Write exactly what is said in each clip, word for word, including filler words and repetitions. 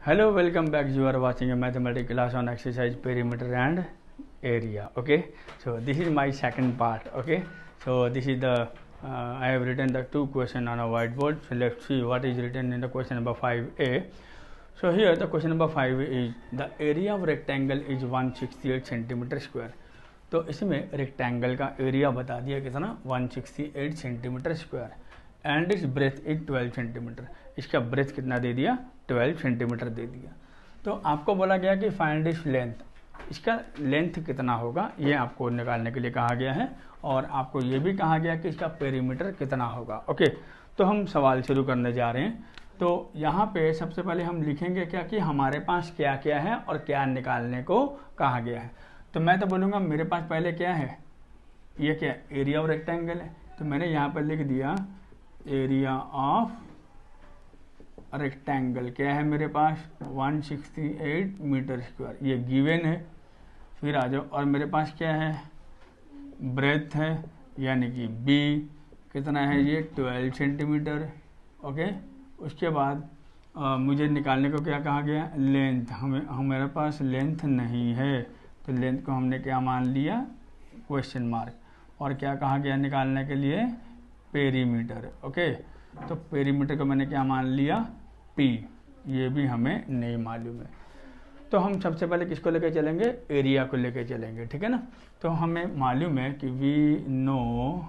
Hello, welcome back. You are watching a mathematics class on exercise perimeter and area. Okay, so this is my second part. Okay, so this is the uh, I have written the two question on a whiteboard. So let's see what is written in the question number five A. So here the question number five is the area of rectangle is one hundred sixty-eight centimeter square. तो इसमें rectangle का area बता दिया कितना one hundred sixty-eight centimetre square and इस breadth is twelve centimetre. इसका breadth कितना दे दिया ट्वेल्व सेंटीमीटर दे दिया. तो आपको बोला गया कि फाइंड इस लेंथ, इसका लेंथ कितना होगा ये आपको निकालने के लिए कहा गया है और आपको ये भी कहा गया कि इसका पेरीमीटर कितना होगा. ओके, तो हम सवाल शुरू करने जा रहे हैं. तो यहाँ पे सबसे पहले हम लिखेंगे क्या कि हमारे पास क्या क्या है और क्या निकालने को कहा गया है. तो मैं तो बोलूँगा मेरे पास पहले क्या है, ये क्या एरिया ऑफ रेक्टेंगल है. तो मैंने यहाँ पर लिख दिया एरिया ऑफ रेक्टेंगल क्या है मेरे पास one hundred sixty-eight metre square, ये गिवन है. फिर आ जाओ और मेरे पास क्या है ब्रेथ है यानी कि बी कितना है ये ट्वेल्व सेंटीमीटर. ओके, उसके बाद आ, मुझे निकालने को क्या कहा गया लेंथ. हमें हमारे पास लेंथ नहीं है तो लेंथ को हमने क्या मान लिया क्वेश्चन मार्क. और क्या कहा गया निकालने के लिए पेरीमीटर. ओके, तो पेरीमीटर को मैंने क्या मान लिया पी. ये भी हमें नहीं मालूम है. तो हम सबसे पहले किसको लेके चलेंगे एरिया को लेके चलेंगे. ठीक है ना. तो हमें मालूम है कि वी नो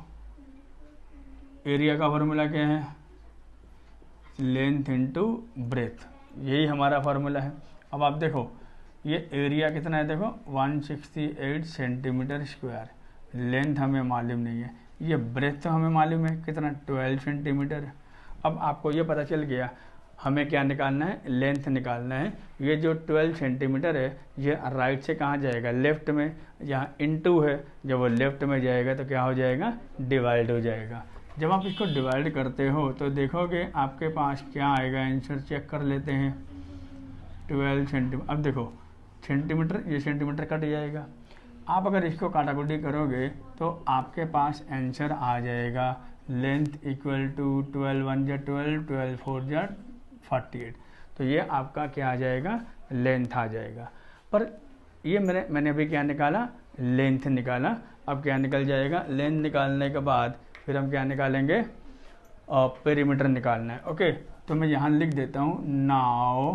एरिया का फॉर्मूला क्या है लेंथ इनटू ब्रेथ, यही हमारा फॉर्मूला है. अब आप देखो ये एरिया कितना है देखो one hundred sixty-eight centimetre square, length हमें मालूम नहीं है. ये ब्रेथ तो हमें मालूम है कितना ट्वेल्व सेंटीमीटर. अब आपको ये पता चल गया हमें क्या निकालना है लेंथ निकालना है. ये जो ट्वेल्व सेंटीमीटर है ये राइट से कहाँ जाएगा लेफ्ट में, यहाँ इनटू है. जब वो लेफ्ट में जाएगा तो क्या हो जाएगा डिवाइड हो जाएगा. जब आप इसको डिवाइड करते हो तो देखोगे आपके पास क्या आएगा आंसर. चेक कर लेते हैं ट्वेल्व सेंटीमीटर. अब देखो सेंटीमीटर ये सेंटीमीटर कट जाएगा. आप अगर इसको काटाकुटी करोगे तो आपके पास आंसर आ जाएगा length equal to twelve one जा ट्वेल्व ट्वेल्व फोर जा फोर्टी एट. तो ये आपका क्या आ जाएगा लेंथ आ जाएगा. पर ये मैंने मैंने अभी क्या निकाला लेंथ निकाला. अब क्या निकल जाएगा लेंथ निकालने के बाद फिर हम क्या निकालेंगे और पेरीमीटर निकालना है. ओके, तो मैं यहाँ लिख देता हूँ नाउ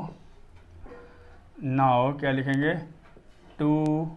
नाउ क्या लिखेंगे टू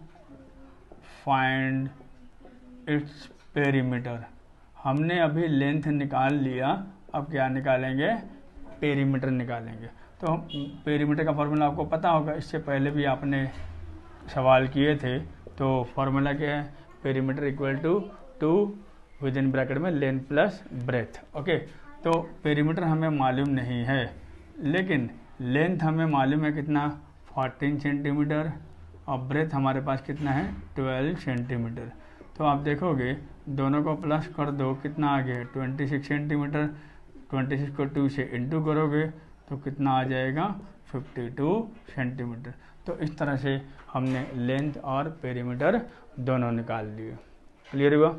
फाइंड इट्स पेरीमीटर. हमने अभी लेंथ निकाल लिया, अब क्या निकालेंगे पेरीमीटर निकालेंगे. तो हम पेरीमीटर का फॉर्मूला आपको पता होगा, इससे पहले भी आपने सवाल किए थे. तो फॉर्मूला क्या है perimeter equal to two with in bracket में लेंथ प्लस ब्रेथ. ओके, तो पेरीमीटर हमें मालूम नहीं है लेकिन लेंथ हमें मालूम है कितना फोर्टीन सेंटीमीटर और ब्रेथ हमारे पास कितना है ट्वेल्व सेंटीमीटर. तो आप देखोगे दोनों को प्लस कर दो कितना आ गया twenty six centimetre. Twenty six को टू से इंटू करोगे तो कितना आ जाएगा फिफ्टी टू सेंटीमीटर. तो इस तरह से हमने लेंथ और पेरीमीटर दोनों निकाल लिए. क्लियर हुआ.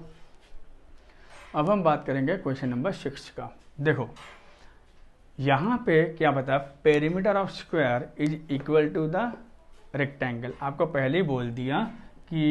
अब हम बात करेंगे क्वेश्चन नंबर सिक्स का. देखो यहाँ पे क्या बता perimeter of square is equal to the rectangle. आपको पहले ही बोल दिया कि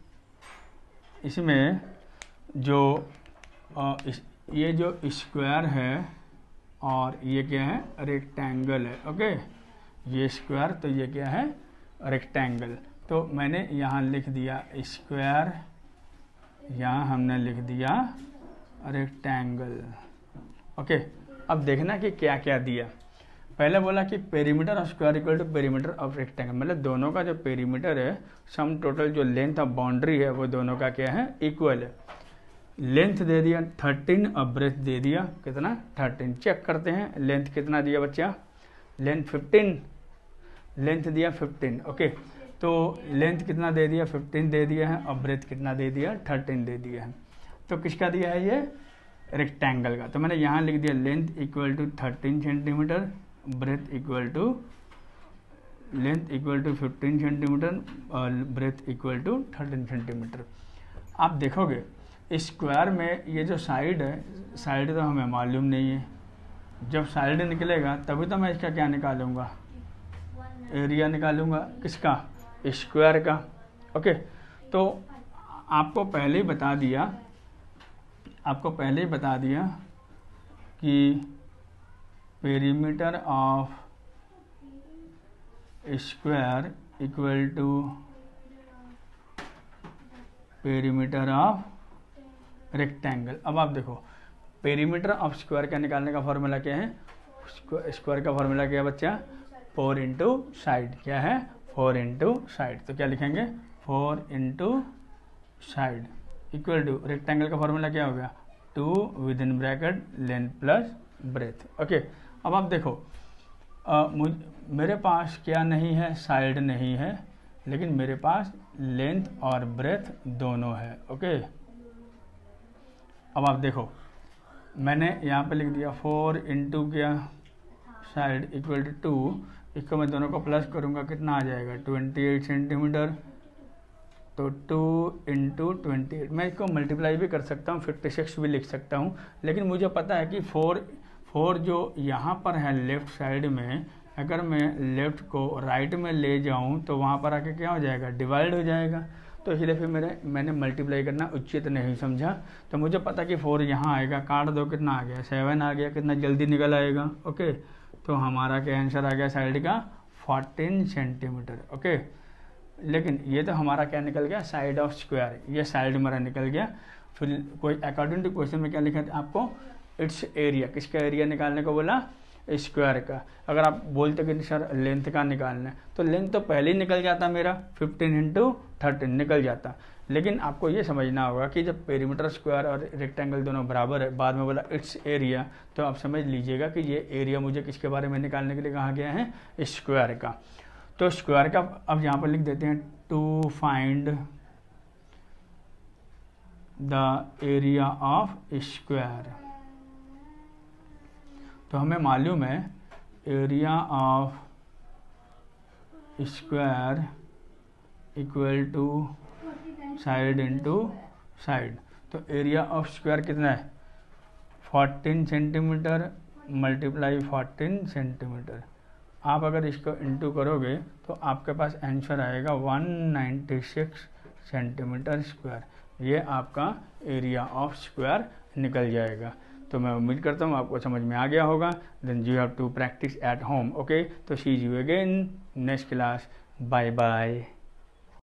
इसमें जो आ, इस, ये जो स्क्वायर है और ये क्या है रेक्टेंगल है. ओके, ये स्क्वायर तो ये क्या है रेक्टेंगल. तो मैंने यहाँ लिख दिया स्क्वायर, यहाँ हमने लिख दिया रेक्टेंगल. ओके, अब देखना कि क्या क्या दिया. पहले बोला कि perimeter of square equal to perimeter of rectangle, मतलब दोनों का जो पेरीमीटर है सम टोटल जो लेंथ ऑफ बाउंड्री है वो दोनों का क्या है इक्वल है. लेंथ दे दिया थर्टीन और ब्रेथ दे दिया कितना थर्टीन. चेक करते हैं लेंथ कितना दिया बच्चा लेंथ फिफ्टीन, लेंथ दिया फिफ्टीन. ओके, तो लेंथ कितना दे दिया फिफ्टीन दे दिया है और ब्रेथ कितना दे दिया थर्टीन दे दिया है. तो किसका दिया है ये रेक्टेंगल का. तो मैंने यहाँ लिख दिया length equal to thirteen centimetre, breadth equal to length equal to fifteen centimetre और breadth equal to thirteen centimetre. आप देखोगे स्क्वायर में ये जो साइड है साइड तो हमें मालूम नहीं है. जब साइड निकलेगा तभी तो मैं इसका क्या निकालूंगा एरिया निकालूंगा किसका, स्क्वायर का। ओके, तो आपको पहले ही बता दिया आपको पहले ही बता दिया कि perimeter of square equal to perimeter of rectangle. अब आप देखो पेरीमीटर ऑफ स्क्वायर का निकालने का फॉर्मूला क्या है, स्क्वायर का फॉर्मूला क्या है बच्चा, फोर इंटू साइड। क्या है, फोर इंटू साइड। तो क्या लिखेंगे, four into side equal to rectangle का फॉर्मूला क्या हो गया, two with in bracket length plus breadth. Okay, अब आप देखो आ, मुझ मेरे पास क्या नहीं है, साइड नहीं है, लेकिन मेरे पास लेंथ और ब्रेथ दोनों है। ओके, अब आप देखो मैंने यहाँ पे लिख दिया फोर इंटू क्या साइड इक्वल टू टू, इसको मैं दोनों को प्लस करूँगा कितना आ जाएगा, ट्वेंटी एट सेंटीमीटर। तो टू इंटू ट्वेंटी एट, मैं इसको मल्टीप्लाई भी कर सकता हूँ, फिफ्टी सिक्स भी लिख सकता हूँ, लेकिन मुझे पता है कि फोर फोर जो यहाँ पर है लेफ़्ट साइड में, अगर मैं लेफ़्ट को राइट में ले जाऊँ तो वहाँ पर आके क्या हो जाएगा, डिवाइड हो जाएगा। तो इसलिए फिर मेरे मैंने मल्टीप्लाई करना उचित नहीं समझा। तो मुझे पता कि फोर यहाँ आएगा, काट दो, कितना आ गया, सेवन आ गया, कितना जल्दी निकल आएगा। ओके, तो हमारा क्या आंसर आ गया साइड का, फोर्टीन सेंटीमीटर। ओके, लेकिन ये तो हमारा क्या निकल गया, साइड ऑफ स्क्वायर, ये साइड हमारा निकल गया। फिर कोई अकॉर्डिंग टू क्वेश्चन में क्या लिखा था आपको, इट्स एरिया, किसका एरिया निकालने को बोला, स्क्वायर का। अगर आप बोलते कि सर लेंथ का निकालना है, तो लेंथ तो पहले ही निकल जाता मेरा, फिफ्टीन इंटू थर्टीन निकल जाता। लेकिन आपको ये समझना होगा कि जब पेरीमीटर स्क्वायर और रेक्टेंगल दोनों बराबर है, बाद में बोला इट्स एरिया, तो आप समझ लीजिएगा कि ये एरिया मुझे किसके बारे में निकालने के लिए कहा गया है, स्क्वायर का। तो स्क्वायर का अब यहाँ पर लिख देते हैं, to find the area of square. तो हमें मालूम है area of square equal to side into side. तो एरिया ऑफ स्क्वायर कितना है, fourteen centimetre multiply fourteen centimetre. आप अगर इसको इंटू करोगे तो आपके पास आंसर आएगा one ninety six centimetre square. ये आपका एरिया ऑफ स्क्वायर निकल जाएगा। तो मैं उम्मीद करता हूँ आपको समझ में आ गया होगा। Then you have to practise at home. Okay, तो see you again next class, bye bye.